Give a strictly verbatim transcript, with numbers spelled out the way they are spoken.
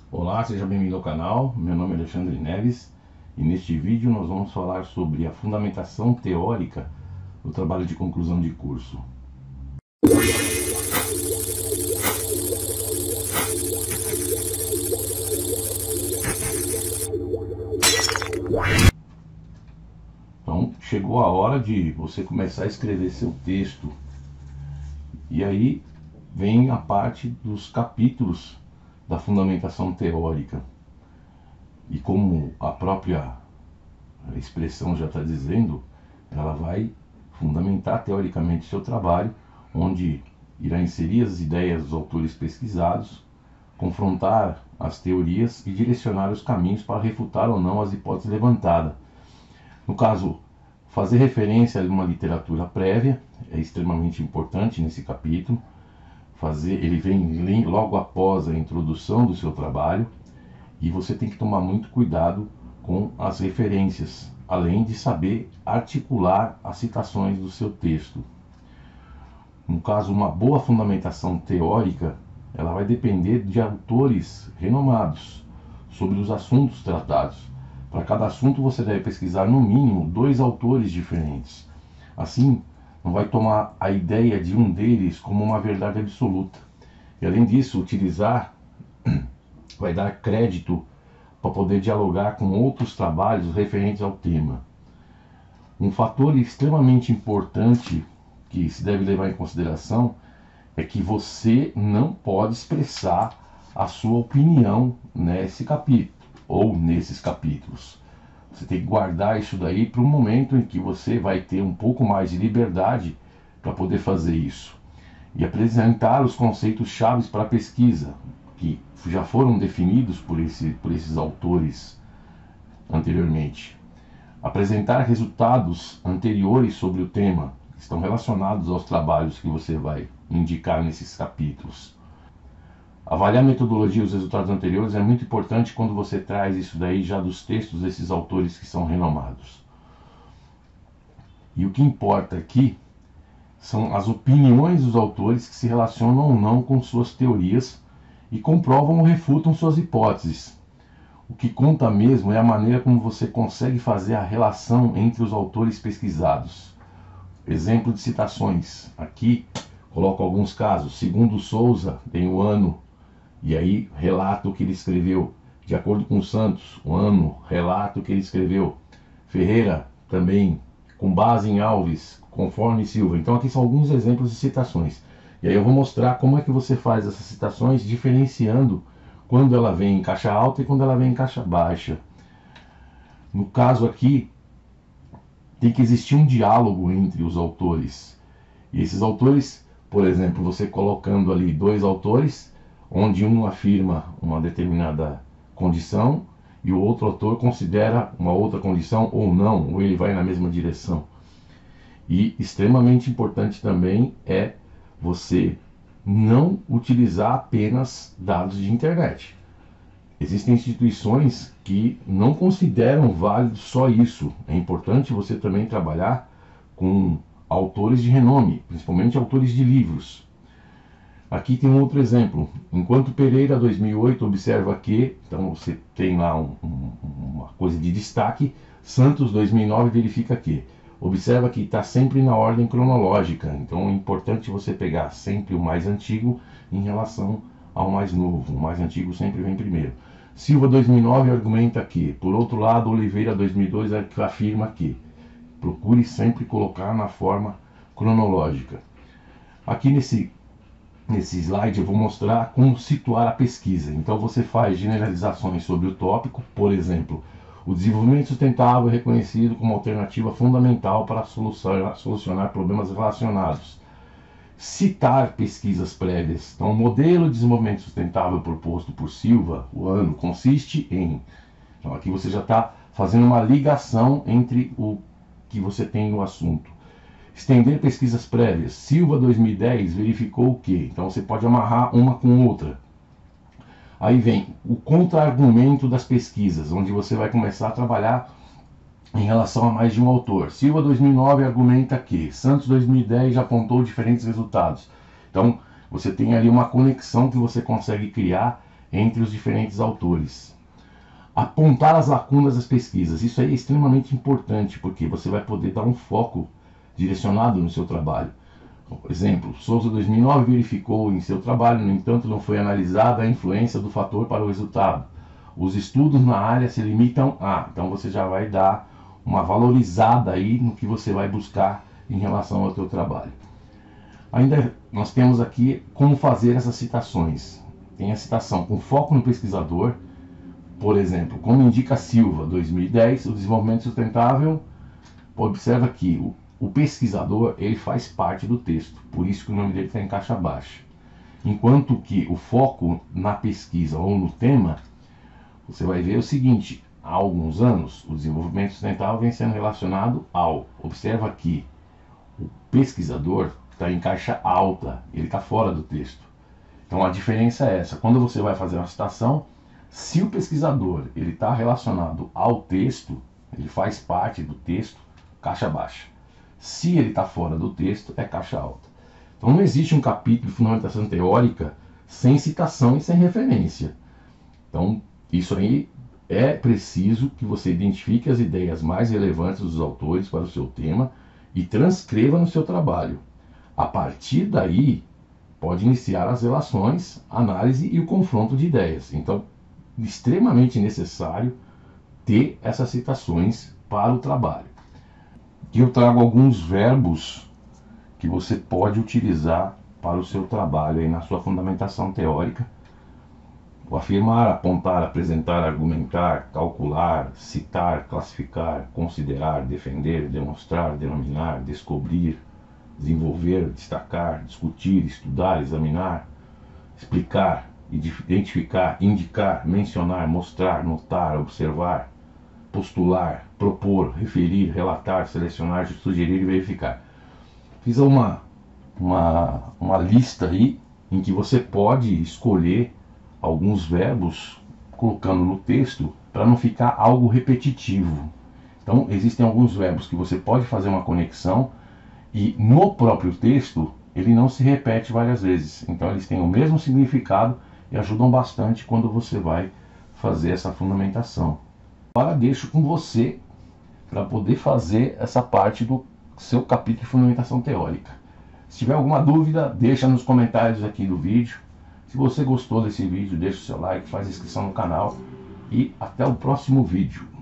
Olá, seja bem-vindo ao canal. Meu nome é Alexandre Neves e neste vídeo nós vamos falar sobre a fundamentação teórica do trabalho de conclusão de curso. Então, chegou a hora de você começar a escrever seu texto. E aí vem a parte dos capítulos da fundamentação teórica. E como a própria expressão já está dizendo, ela vai fundamentar teoricamente seu trabalho, onde irá inserir as ideias dos autores pesquisados, confrontar as teorias e direcionar os caminhos para refutar ou não as hipóteses levantadas. No caso, fazer referência a uma literatura prévia é extremamente importante nesse capítulo. Fazer, ele vem logo após a introdução do seu trabalho e você tem que tomar muito cuidado com as referências, além de saber articular as citações do seu texto. No caso, uma boa fundamentação teórica, ela vai depender de autores renomados sobre os assuntos tratados. Para cada assunto você deve pesquisar no mínimo dois autores diferentes. Assim, não vai tomar a ideia de um deles como uma verdade absoluta. E além disso, utilizar, vai dar crédito para poder dialogar com outros trabalhos referentes ao tema. Um fator extremamente importante que se deve levar em consideração é que você não pode expressar a sua opinião nesse capítulo ou nesses capítulos. Você tem que guardar isso daí para um momento em que você vai ter um pouco mais de liberdade para poder fazer isso e apresentar os conceitos chaves para a pesquisa que já foram definidos por, esse, por esses autores anteriormente. Apresentar resultados anteriores sobre o tema que estão relacionados aos trabalhos que você vai indicar nesses capítulos. Avaliar a metodologia e os resultados anteriores é muito importante quando você traz isso daí já dos textos desses autores que são renomados. E o que importa aqui são as opiniões dos autores que se relacionam ou não com suas teorias e comprovam ou refutam suas hipóteses. O que conta mesmo é a maneira como você consegue fazer a relação entre os autores pesquisados. Exemplo de citações. Aqui coloco alguns casos. Segundo Souza, tem o ano, e aí relata o que ele escreveu. De acordo com Santos, o ano, relata o que ele escreveu. Ferreira, também, com base em Alves, conforme Silva. Então aqui são alguns exemplos de citações. E aí eu vou mostrar como é que você faz essas citações, diferenciando quando ela vem em caixa alta e quando ela vem em caixa baixa. No caso aqui, tem que existir um diálogo entre os autores. E esses autores, por exemplo, você colocando ali dois autores, onde um afirma uma determinada condição e o outro autor considera uma outra condição ou não, ou ele vai na mesma direção. E extremamente importante também é você não utilizar apenas dados de internet. Existem instituições que não consideram válido só isso. É importante você também trabalhar com autores de renome, principalmente autores de livros. Aqui tem um outro exemplo. Enquanto Pereira dois mil e oito observa que, então você tem lá um, um, uma coisa de destaque, Santos dois mil e nove verifica que, observa que está sempre na ordem cronológica. Então é importante você pegar sempre o mais antigo em relação ao mais novo. O mais antigo sempre vem primeiro. Silva dois mil e nove argumenta que, por outro lado, Oliveira dois mil e dois afirma que. Procure sempre colocar na forma cronológica. Aqui nesse Nesse slide eu vou mostrar como situar a pesquisa. Então você faz generalizações sobre o tópico, por exemplo, o desenvolvimento sustentável é reconhecido como alternativa fundamental para solucionar, solucionar problemas relacionados. Citar pesquisas prévias. Então o modelo de desenvolvimento sustentável proposto por Silva, o ano, consiste em... Então aqui você já está fazendo uma ligação entre o que você tem no assunto. Estender pesquisas prévias. Silva dois mil e dez verificou o que? Então você pode amarrar uma com outra. Aí vem o contra-argumento das pesquisas, onde você vai começar a trabalhar em relação a mais de um autor. Silva dois mil e nove argumenta que Santos dois mil e dez já apontou diferentes resultados. Então você tem ali uma conexão que você consegue criar entre os diferentes autores. Apontar as lacunas das pesquisas. Isso aí é extremamente importante, porque você vai poder dar um foco direcionado no seu trabalho. Por exemplo, Souza dois mil e nove verificou em seu trabalho, no entanto, não foi analisada a influência do fator para o resultado. Os estudos na área se limitam a... Então você já vai dar uma valorizada aí no que você vai buscar em relação ao teu trabalho. Ainda nós temos aqui como fazer essas citações. Tem a citação com foco no pesquisador, por exemplo, como indica Silva, dois mil e dez, o desenvolvimento sustentável. Observa que o, o pesquisador ele faz parte do texto, por isso que o nome dele está em caixa baixa. Enquanto que o foco na pesquisa ou no tema, você vai ver o seguinte: há alguns anos o desenvolvimento sustentável vem sendo relacionado ao. Observa que o pesquisador está em caixa alta, ele está fora do texto. Então a diferença é essa: quando você vai fazer uma citação, se o pesquisador ele está relacionado ao texto, ele faz parte do texto, caixa baixa. Se ele está fora do texto, é caixa alta. Então não existe um capítulo de fundamentação teórica sem citação e sem referência. Então isso aí é preciso que você identifique as ideias mais relevantes dos autores para o seu tema e transcreva no seu trabalho. A partir daí, pode iniciar as relações, análise e o confronto de ideias. Então, extremamente necessário ter essas citações para o trabalho. Aqui eu trago alguns verbos que você pode utilizar para o seu trabalho aí na sua fundamentação teórica. O afirmar, apontar, apresentar, argumentar, calcular, citar, classificar, considerar, defender, demonstrar, denominar, descobrir, desenvolver, destacar, discutir, estudar, examinar, explicar, identificar, indicar, mencionar, mostrar, notar, observar, postular, propor, referir, relatar, selecionar, sugerir e verificar. Fiz uma, uma, uma lista aí em que você pode escolher alguns verbos colocando no texto para não ficar algo repetitivo. Então existem alguns verbos que você pode fazer uma conexão e no próprio texto ele não se repete várias vezes. Então eles têm o mesmo significado e ajudam bastante quando você vai fazer essa fundamentação. Agora deixo com você para poder fazer essa parte do seu capítulo de fundamentação teórica. Se tiver alguma dúvida, deixa nos comentários aqui do vídeo. Se você gostou desse vídeo, deixa o seu like, faz inscrição no canal e até o próximo vídeo.